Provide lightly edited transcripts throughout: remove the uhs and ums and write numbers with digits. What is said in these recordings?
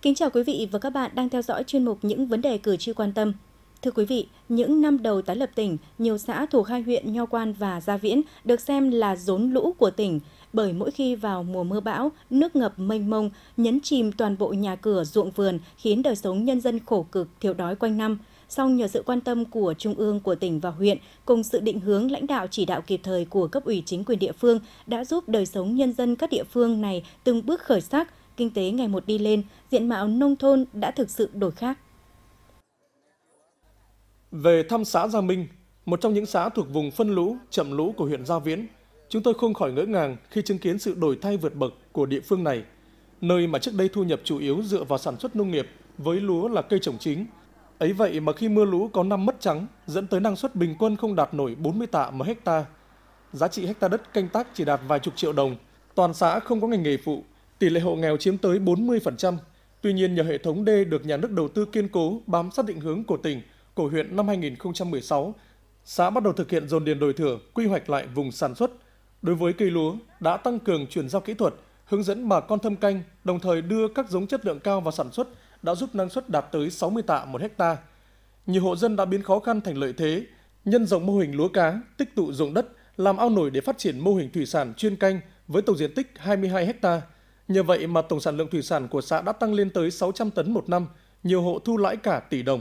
Kính chào quý vị và các bạn đang theo dõi chuyên mục Những vấn đề cử tri quan tâm. Thưa quý vị, những năm đầu tái lập tỉnh, nhiều xã thuộc hai huyện Nho Quan và Gia Viễn được xem là rốn lũ của tỉnh, bởi mỗi khi vào mùa mưa bão, nước ngập mênh mông, nhấn chìm toàn bộ nhà cửa, ruộng vườn, khiến đời sống nhân dân khổ cực, thiếu đói quanh năm. Song nhờ sự quan tâm của Trung ương, của tỉnh và huyện, cùng sự định hướng lãnh đạo chỉ đạo kịp thời của cấp ủy chính quyền địa phương đã giúp đời sống nhân dân các địa phương này từng bước khởi sắc, kinh tế ngày một đi lên, diện mạo nông thôn đã thực sự đổi khác. Về thăm xã Gia Minh, một trong những xã thuộc vùng phân lũ, chậm lũ của huyện Gia Viễn, chúng tôi không khỏi ngỡ ngàng khi chứng kiến sự đổi thay vượt bậc của địa phương này, nơi mà trước đây thu nhập chủ yếu dựa vào sản xuất nông nghiệp với lúa là cây trồng chính. Ấy vậy mà khi mưa lũ có năm mất trắng, dẫn tới năng suất bình quân không đạt nổi 40 tạ một hecta. Giá trị hecta đất canh tác chỉ đạt vài chục triệu đồng, toàn xã không có ngành nghề phụ, tỷ lệ hộ nghèo chiếm tới 40%. Tuy nhiên nhờ hệ thống đê được nhà nước đầu tư kiên cố bám sát định hướng của tỉnh, của huyện năm 2016, xã bắt đầu thực hiện dồn điền đổi thửa, quy hoạch lại vùng sản xuất. Đối với cây lúa, đã tăng cường chuyển giao kỹ thuật, hướng dẫn bà con thâm canh, đồng thời đưa các giống chất lượng cao vào sản xuất, đã giúp năng suất đạt tới 60 tạ một hecta. Nhiều hộ dân đã biến khó khăn thành lợi thế, nhân rộng mô hình lúa cá, tích tụ ruộng đất, làm ao nổi để phát triển mô hình thủy sản chuyên canh với tổng diện tích 22 hecta. Nhờ vậy mà tổng sản lượng thủy sản của xã đã tăng lên tới 600 tấn một năm, nhiều hộ thu lãi cả tỷ đồng.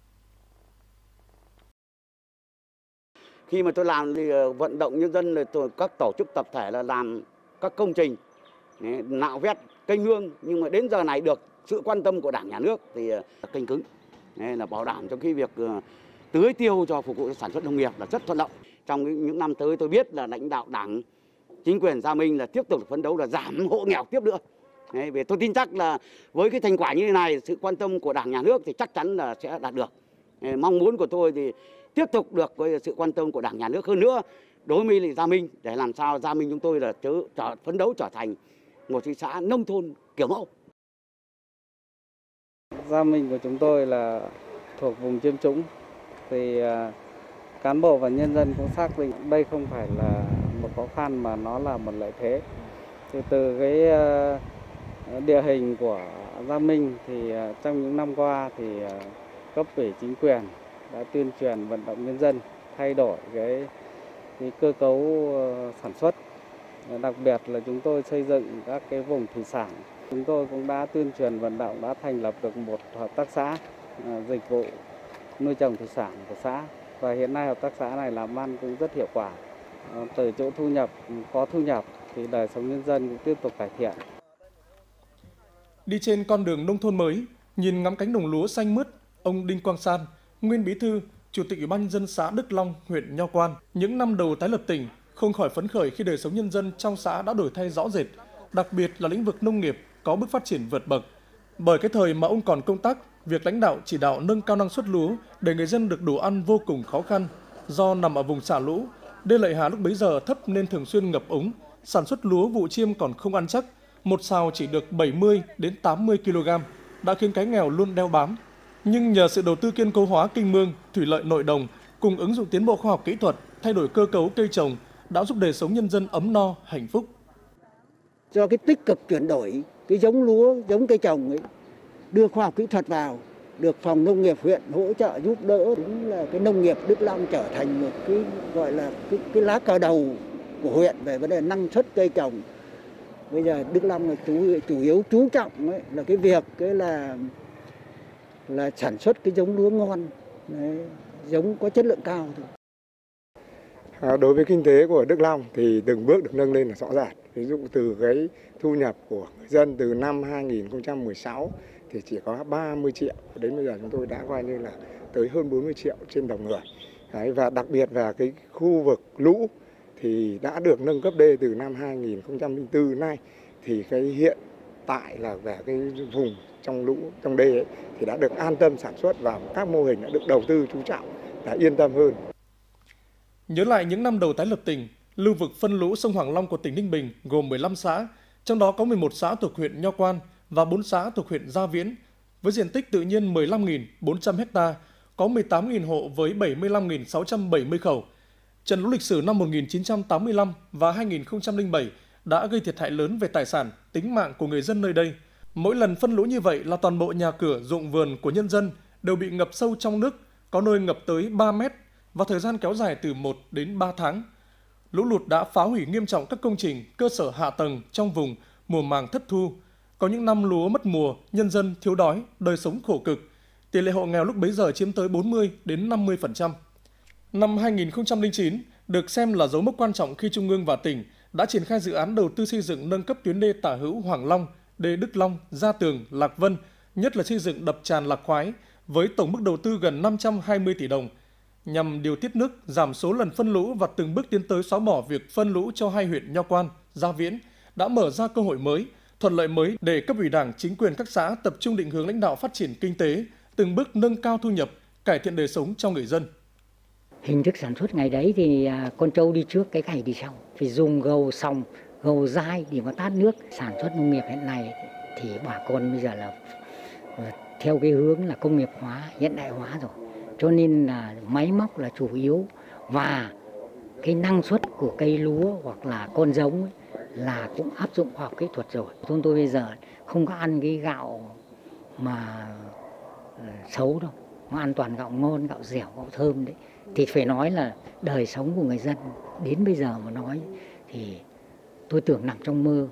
Khi mà tôi làm thì vận động nhân dân, các tổ chức tập thể là làm các công trình nạo vét kênh mương, nhưng mà đến giờ này được sự quan tâm của Đảng, Nhà nước thì kênh cứng là bảo đảm cho cái việc tưới tiêu cho phục vụ sản xuất nông nghiệp là rất thuận lợi. Trong những năm tới tôi biết là lãnh đạo Đảng, chính quyền Gia Minh là tiếp tục phấn đấu là giảm hộ nghèo tiếp nữa. Vì tôi tin chắc là với cái thành quả như thế này, sự quan tâm của Đảng, Nhà nước thì chắc chắn là sẽ đạt được. Mong muốn của tôi thì tiếp tục được với sự quan tâm của Đảng, Nhà nước hơn nữa đối với Gia Minh, để làm sao Gia Minh chúng tôi là phấn đấu trở thành một thị xã nông thôn kiểu mẫu. Gia Minh của chúng tôi là thuộc vùng chiêm trũng, thì cán bộ và nhân dân cũng xác định đây không phải là một khó khăn mà nó là một lợi thế. Thì từ cái địa hình của Gia Minh thì trong những năm qua thì cấp ủy chính quyền đã tuyên truyền vận động nhân dân thay đổi cái cơ cấu sản xuất. Đặc biệt là chúng tôi xây dựng các cái vùng thủy sản. Chúng tôi cũng đã tuyên truyền vận động, đã thành lập được một hợp tác xã dịch vụ nuôi trồng thủy sản của xã. Và hiện nay hợp tác xã này làm ăn cũng rất hiệu quả. Từ chỗ có thu nhập thì đời sống nhân dân cũng tiếp tục cải thiện. Đi trên con đường nông thôn mới, nhìn ngắm cánh đồng lúa xanh mướt, ông Đinh Quang San, nguyên bí thư, chủ tịch Ủy ban nhân dân xã Đức Long, huyện Nho Quan, những năm đầu tái lập tỉnh không khỏi phấn khởi khi đời sống nhân dân trong xã đã đổi thay rõ rệt, đặc biệt là lĩnh vực nông nghiệp có bước phát triển vượt bậc. Bởi cái thời mà ông còn công tác, việc lãnh đạo chỉ đạo nâng cao năng suất lúa để người dân được đủ ăn vô cùng khó khăn. Do nằm ở vùng xả lũ, đê Lệ Hà lúc bấy giờ thấp nên thường xuyên ngập úng, sản xuất lúa vụ chiêm còn không ăn chắc, một sào chỉ được 70 đến 80 kg, đã khiến cái nghèo luôn đeo bám. Nhưng nhờ sự đầu tư kiên cố hóa kênh mương, thủy lợi nội đồng cùng ứng dụng tiến bộ khoa học kỹ thuật, thay đổi cơ cấu cây trồng đã giúp đời sống nhân dân ấm no, hạnh phúc. Do cái tích cực chuyển đổi cái giống lúa, giống cây trồng ấy, đưa khoa học kỹ thuật vào, được phòng nông nghiệp huyện hỗ trợ giúp đỡ, đúng là cái nông nghiệp Đức Long trở thành một cái gọi là cái lá cờ đầu của huyện về vấn đề năng suất cây trồng. Bây giờ Đức Long là chủ yếu chú trọng ấy, là cái việc cái là sản xuất cái giống lúa ngon, đấy, giống có chất lượng cao thôi. Đối với kinh tế của Đức Long thì từng bước được nâng lên là rõ ràng. Ví dụ từ cái thu nhập của người dân từ năm 2016 thì chỉ có 30 triệu, đến bây giờ chúng tôi đã coi như là tới hơn 40 triệu trên đầu người. Đấy, và đặc biệt là cái khu vực lũ thì đã được nâng cấp đê từ năm 2004 nay, thì cái hiện tại là về cái vùng trong lũ, trong đê ấy, thì đã được an tâm sản xuất và các mô hình đã được đầu tư chú trọng, đã yên tâm hơn. Nhớ lại những năm đầu tái lập tỉnh, lưu vực phân lũ sông Hoàng Long của tỉnh Ninh Bình gồm 15 xã, trong đó có 11 xã thuộc huyện Nho Quan và 4 xã thuộc huyện Gia Viễn, với diện tích tự nhiên 15.400 ha, có 18.000 hộ với 75.670 khẩu. Trận lũ lịch sử năm 1985 và 2007 đã gây thiệt hại lớn về tài sản, tính mạng của người dân nơi đây. Mỗi lần phân lũ như vậy là toàn bộ nhà cửa, ruộng vườn của nhân dân đều bị ngập sâu trong nước, có nơi ngập tới 3 mét và thời gian kéo dài từ 1 đến 3 tháng. Lũ lụt đã phá hủy nghiêm trọng các công trình, cơ sở hạ tầng trong vùng, mùa màng thất thu. Có những năm lúa mất mùa, nhân dân thiếu đói, đời sống khổ cực. Tỷ lệ hộ nghèo lúc bấy giờ chiếm tới 40 đến 50%. Năm 2009 được xem là dấu mốc quan trọng khi Trung ương và tỉnh đã triển khai dự án đầu tư xây dựng nâng cấp tuyến đê tả hữu Hoàng Long, đê Đức Long, Gia Tường, Lạc Vân, nhất là xây dựng đập tràn Lạc Khoái với tổng mức đầu tư gần 520 tỷ đồng, nhằm điều tiết nước, giảm số lần phân lũ và từng bước tiến tới xóa bỏ việc phân lũ cho hai huyện Nho Quan, Gia Viễn, đã mở ra cơ hội mới, thuận lợi mới để cấp ủy Đảng, chính quyền các xã tập trung định hướng lãnh đạo phát triển kinh tế, từng bước nâng cao thu nhập, cải thiện đời sống cho người dân. Hình thức sản xuất ngày đấy thì con trâu đi trước, cái gày đi sau, phải dùng gầu sòng, gầu dai để mà tát nước. Sản xuất nông nghiệp hiện nay thì bà con bây giờ là theo cái hướng là công nghiệp hóa, hiện đại hóa rồi. Cho nên là máy móc là chủ yếu và cái năng suất của cây lúa hoặc là con giống ấy, là cũng áp dụng khoa học kỹ thuật rồi. Chúng tôi bây giờ không có ăn cái gạo mà xấu đâu, mà ăn toàn gạo ngon, gạo dẻo, gạo thơm đấy. Thì phải nói là đời sống của người dân đến bây giờ mà nói thì tôi tưởng nằm trong mơ.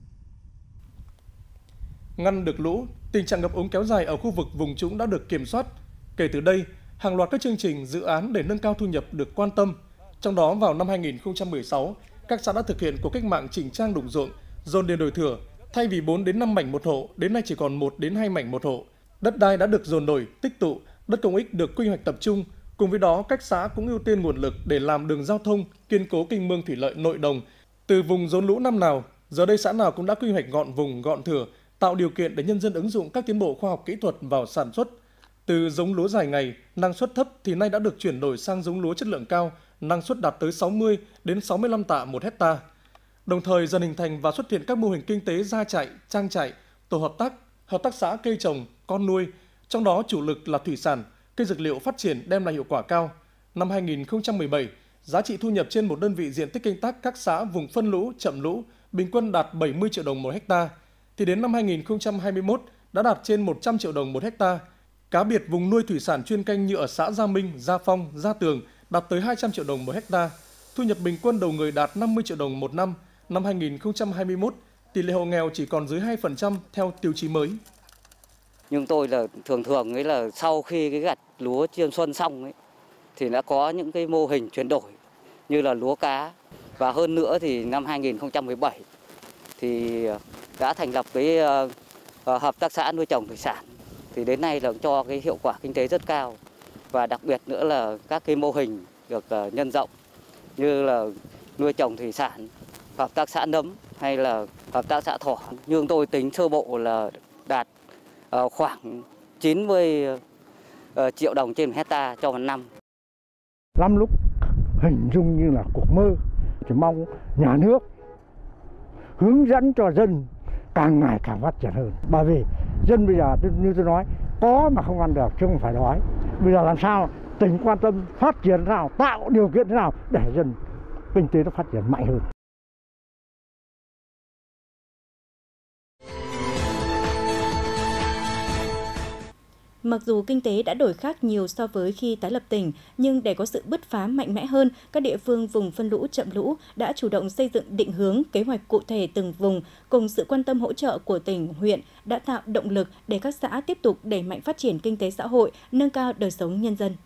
Ngăn được lũ, tình trạng ngập úng kéo dài ở khu vực vùng trũng đã được kiểm soát. Kể từ đây, hàng loạt các chương trình, dự án để nâng cao thu nhập được quan tâm. Trong đó vào năm 2016, các xã đã thực hiện cuộc cách mạng chỉnh trang đồng ruộng, dồn điền đổi thửa, thay vì 4 đến 5 mảnh một hộ, đến nay chỉ còn 1 đến 2 mảnh một hộ. Đất đai đã được dồn đổi, tích tụ, đất công ích được quy hoạch tập trung. Cùng với đó, các xã cũng ưu tiên nguồn lực để làm đường giao thông, kiên cố kênh mương thủy lợi nội đồng. Từ vùng rốn lũ năm nào, giờ đây xã nào cũng đã quy hoạch gọn vùng, gọn thửa, tạo điều kiện để nhân dân ứng dụng các tiến bộ khoa học kỹ thuật vào sản xuất. Từ giống lúa dài ngày, năng suất thấp thì nay đã được chuyển đổi sang giống lúa chất lượng cao, năng suất đạt tới 60 đến 65 tạ một hecta. Đồng thời dần hình thành và xuất hiện các mô hình kinh tế gia trại, trang trại, tổ hợp tác xã cây trồng, con nuôi, trong đó chủ lực là thủy sản, cây dược liệu phát triển đem lại hiệu quả cao. Năm 2017, giá trị thu nhập trên một đơn vị diện tích canh tác các xã vùng phân lũ, chậm lũ bình quân đạt 70 triệu đồng một hecta, thì đến năm 2021 đã đạt trên 100 triệu đồng một hecta. Cá biệt vùng nuôi thủy sản chuyên canh như ở xã Gia Minh, Gia Phong, Gia Tường đạt tới 200 triệu đồng một hecta. Thu nhập bình quân đầu người đạt 50 triệu đồng một năm. Năm 2021, tỷ lệ hộ nghèo chỉ còn dưới 2% theo tiêu chí mới. Nhưng tôi là thường ấy là sau khi cái gặt lúa chiêm xuân xong ấy thì đã có những cái mô hình chuyển đổi như là lúa cá, và hơn nữa thì năm 2017 thì đã thành lập cái hợp tác xã nuôi trồng thủy sản, thì đến nay là cho cái hiệu quả kinh tế rất cao, và đặc biệt nữa là các cái mô hình được nhân rộng như là nuôi trồng thủy sản, hợp tác xã nấm hay là hợp tác xã thỏ. Nhưng tôi tính sơ bộ là đạt khoảng 90 triệu đồng trên hecta cho một năm. Lắm lúc hình dung như là cuộc mơ, chỉ mong nhà nước hướng dẫn cho dân càng ngày càng phát triển hơn. Bởi vì dân bây giờ như tôi nói, có mà không ăn được chứ không phải đói. Bây giờ làm sao tỉnh quan tâm phát triển nào, tạo điều kiện thế nào để dân kinh tế nó phát triển mạnh hơn. Mặc dù kinh tế đã đổi khác nhiều so với khi tái lập tỉnh, nhưng để có sự bứt phá mạnh mẽ hơn, các địa phương vùng phân lũ, chậm lũ đã chủ động xây dựng định hướng, kế hoạch cụ thể từng vùng, cùng sự quan tâm hỗ trợ của tỉnh, huyện đã tạo động lực để các xã tiếp tục đẩy mạnh phát triển kinh tế xã hội, nâng cao đời sống nhân dân.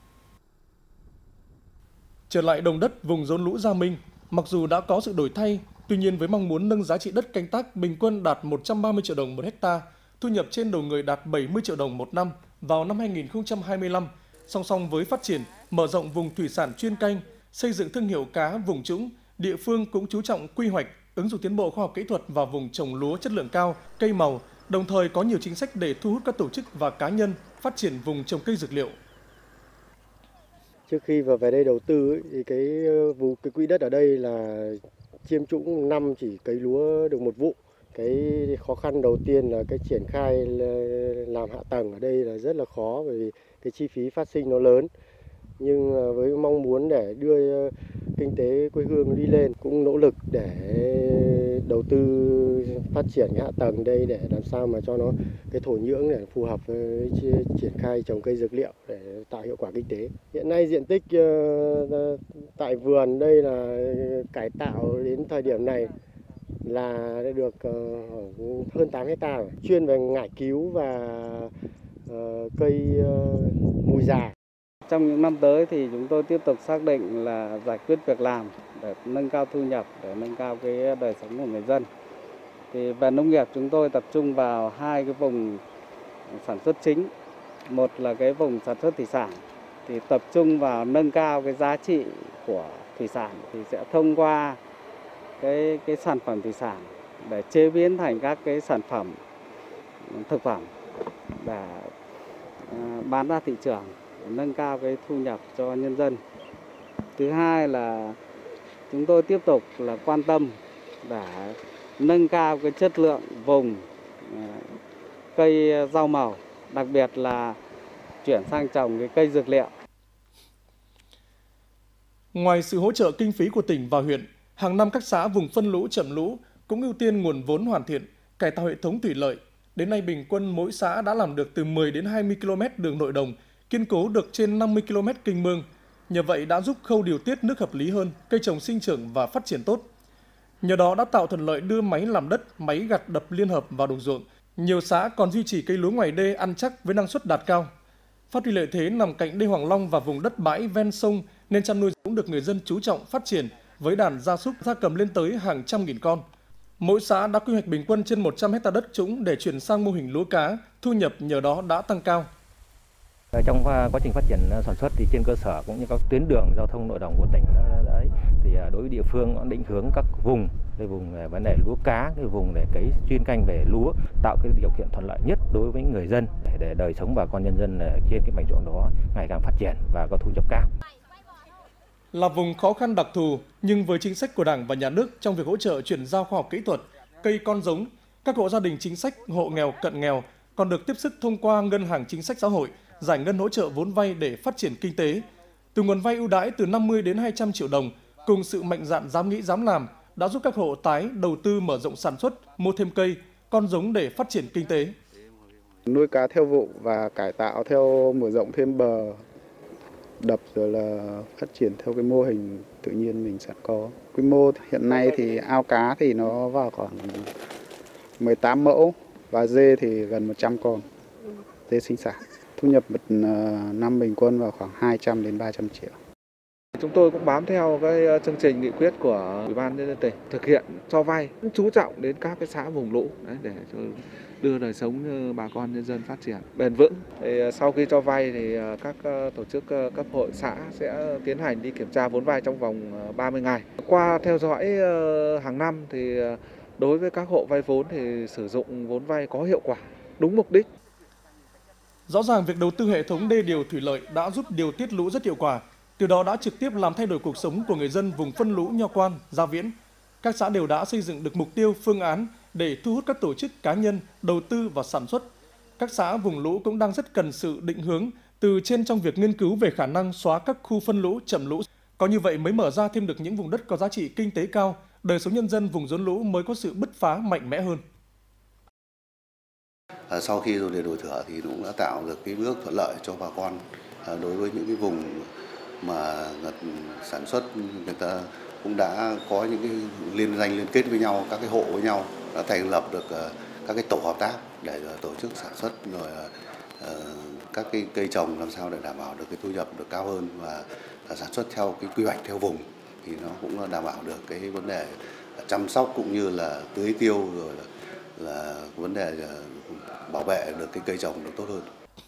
Trở lại đồng đất vùng rốn lũ Gia Minh, mặc dù đã có sự đổi thay, tuy nhiên với mong muốn nâng giá trị đất canh tác bình quân đạt 130 triệu đồng một hecta, thu nhập trên đầu người đạt 70 triệu đồng một năm vào năm 2025, song song với phát triển, mở rộng vùng thủy sản chuyên canh, xây dựng thương hiệu cá vùng trũng, địa phương cũng chú trọng quy hoạch, ứng dụng tiến bộ khoa học kỹ thuật vào vùng trồng lúa chất lượng cao, cây màu, đồng thời có nhiều chính sách để thu hút các tổ chức và cá nhân phát triển vùng trồng cây dược liệu. Trước khi vào về đây đầu tư ấy, thì cái quỹ đất ở đây là chiêm trũng năm chỉ cấy lúa được một vụ. Cái khó khăn đầu tiên là cái triển khai làm hạ tầng ở đây là rất là khó, bởi vì cái chi phí phát sinh nó lớn. nhưng với mong muốn để đưa kinh tế quê hương đi lên, cũng nỗ lực để đầu tư phát triển cái hạ tầng đây để làm sao mà cho nó cái thổ nhưỡng để phù hợp với triển khai trồng cây dược liệu để tạo hiệu quả kinh tế. Hiện nay diện tích tại vườn đây là cải tạo đến thời điểm này là được hơn 8 hectare, chuyên về ngải cứu và cây mùi già. Trong những năm tới thì chúng tôi tiếp tục xác định là giải quyết việc làm để nâng cao thu nhập, để nâng cao cái đời sống của người dân. Thì về nông nghiệp chúng tôi tập trung vào hai cái vùng sản xuất chính. Một là cái vùng sản xuất thủy sản thì tập trung vào nâng cao cái giá trị của thủy sản, thì sẽ thông qua cái sản phẩm thủy sản để chế biến thành các cái sản phẩm thực phẩm để bán ra thị trường, nâng cao cái thu nhập cho nhân dân. Thứ hai là chúng tôi tiếp tục là quan tâm để nâng cao cái chất lượng vùng cây rau màu, đặc biệt là chuyển sang trồng cái cây dược liệu. Ngoài sự hỗ trợ kinh phí của tỉnh và huyện, hàng năm các xã vùng phân lũ chậm lũ cũng ưu tiên nguồn vốn hoàn thiện, cải tạo hệ thống thủy lợi. Đến nay bình quân mỗi xã đã làm được từ 10 đến 20 km đường nội đồng, kiên cố được trên 50 km kênh mương. Nhờ vậy đã giúp khâu điều tiết nước hợp lý hơn, cây trồng sinh trưởng và phát triển tốt. Nhờ đó đã tạo thuận lợi đưa máy làm đất, máy gặt đập liên hợp vào đồng ruộng. Nhiều xã còn duy trì cây lúa ngoài đê ăn chắc với năng suất đạt cao. Phát huy lợi thế nằm cạnh đê Hoàng Long và vùng đất bãi ven sông nên chăn nuôi cũng được người dân chú trọng phát triển với đàn gia súc gia cầm lên tới hàng trăm nghìn con. Mỗi xã đã quy hoạch bình quân trên 100 hectare đất trũng để chuyển sang mô hình lúa cá, thu nhập nhờ đó đã tăng cao. Trong quá trình phát triển sản xuất thì trên cơ sở cũng như các tuyến đường giao thông nội đồng của tỉnh đấy thì đối với địa phương nó định hướng các vùng về vấn đề lúa cá, cái vùng để cấy chuyên canh về lúa, tạo cái điều kiện thuận lợi nhất đối với người dân để đời sống bà con nhân dân trên cái mảnh ruộng đó ngày càng phát triển và có thu nhập cao. Là vùng khó khăn đặc thù, nhưng với chính sách của Đảng và Nhà nước trong việc hỗ trợ chuyển giao khoa học kỹ thuật, cây con giống, các hộ gia đình chính sách, hộ nghèo, cận nghèo còn được tiếp sức thông qua ngân hàng chính sách xã hội, giải ngân hỗ trợ vốn vay để phát triển kinh tế. Từ nguồn vay ưu đãi từ 50 đến 200 triệu đồng, cùng sự mạnh dạn dám nghĩ dám làm đã giúp các hộ tái đầu tư mở rộng sản xuất, mua thêm cây, con giống để phát triển kinh tế. Nuôi cá theo vụ và cải tạo theo mở rộng thêm bờ đập rồi là phát triển theo cái mô hình tự nhiên mình sẵn có. Quy mô hiện nay thì ao cá thì nó vào khoảng 18 mẫu và dê thì gần 100 con dê sinh sản. Thu nhập một năm bình quân vào khoảng 200 đến 300 triệu. Chúng tôi cũng bám theo cái chương trình nghị quyết của Ủy ban nhân dân tỉnh thực hiện cho vay, chú trọng đến các cái xã vùng lũ để đưa đời sống bà con nhân dân phát triển bền vững. Thì sau khi cho vay thì các tổ chức cấp hội xã sẽ tiến hành đi kiểm tra vốn vay trong vòng 30 ngày. Qua theo dõi hàng năm thì đối với các hộ vay vốn thì sử dụng vốn vay có hiệu quả, đúng mục đích. Rõ ràng việc đầu tư hệ thống đê điều thủy lợi đã giúp điều tiết lũ rất hiệu quả. Từ đó đã trực tiếp làm thay đổi cuộc sống của người dân vùng phân lũ Nho Quan, Gia Viễn. Các xã đều đã xây dựng được mục tiêu, phương án để thu hút các tổ chức cá nhân đầu tư vào sản xuất. Các xã vùng lũ cũng đang rất cần sự định hướng từ trên trong việc nghiên cứu về khả năng xóa các khu phân lũ, chậm lũ. Có như vậy mới mở ra thêm được những vùng đất có giá trị kinh tế cao, đời sống nhân dân vùng rốn lũ mới có sự bứt phá mạnh mẽ hơn. Sau khi rồi đổi thửa thì cũng đã tạo được cái bước thuận lợi cho bà con đối với những cái vùng mà sản xuất, người ta cũng đã có những cái liên kết với nhau, các cái hộ với nhau, đã thành lập được các cái tổ hợp tác để tổ chức sản xuất rồi các cái cây trồng làm sao để đảm bảo được cái thu nhập được cao hơn và sản xuất theo cái quy hoạch theo vùng thì nó cũng đảm bảo được cái vấn đề chăm sóc cũng như là tưới tiêu rồi là vấn đề bảo vệ được cái cây trồng được tốt hơn.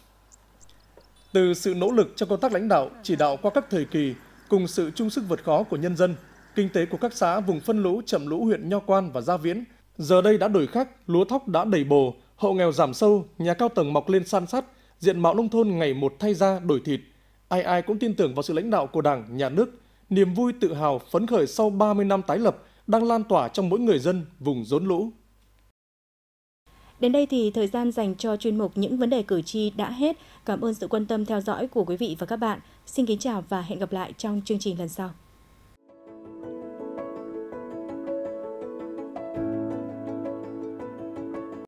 Từ sự nỗ lực trong công tác lãnh đạo, chỉ đạo qua các thời kỳ, cùng sự chung sức vượt khó của nhân dân, kinh tế của các xã vùng phân lũ, chậm lũ huyện Nho Quan và Gia Viễn giờ đây đã đổi khác, lúa thóc đã đầy bồ, hộ nghèo giảm sâu, nhà cao tầng mọc lên san sát, diện mạo nông thôn ngày một thay da đổi thịt. Ai ai cũng tin tưởng vào sự lãnh đạo của Đảng, Nhà nước, niềm vui tự hào phấn khởi sau 30 năm tái lập đang lan tỏa trong mỗi người dân vùng rốn lũ. Đến đây thì thời gian dành cho chuyên mục Những vấn đề cử tri đã hết. Cảm ơn sự quan tâm theo dõi của quý vị và các bạn. Xin kính chào và hẹn gặp lại trong chương trình lần sau.